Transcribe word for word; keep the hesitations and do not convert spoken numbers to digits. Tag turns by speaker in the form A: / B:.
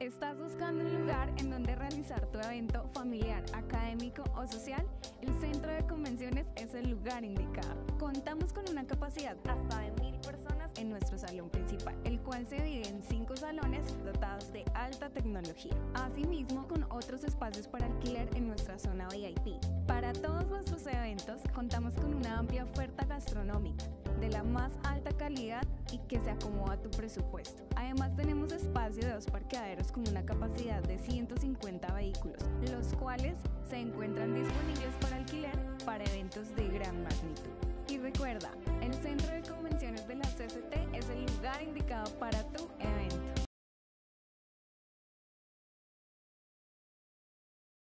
A: ¿Estás buscando un lugar en donde realizar tu evento familiar, académico o social? El Centro de Convenciones es el lugar indicado. Contamos con una capacidad hasta de mil personas en nuestro salón principal, el cual se divide en cinco salones dotados de alta tecnología. Asimismo, con otros espacios para alquiler en nuestra zona V I P. Para todos nuestros eventos, contamos con una amplia oferta gastronómica de la más alta calidad y que se acomoda a tu presupuesto. Además, tenemos espacio de dos parqueaderos con una capacidad de ciento cincuenta vehículos, los cuales se encuentran disponibles para alquiler para eventos de gran magnitud. Y recuerda, el Centro de Convenciones de la C C T es el lugar indicado para tu evento.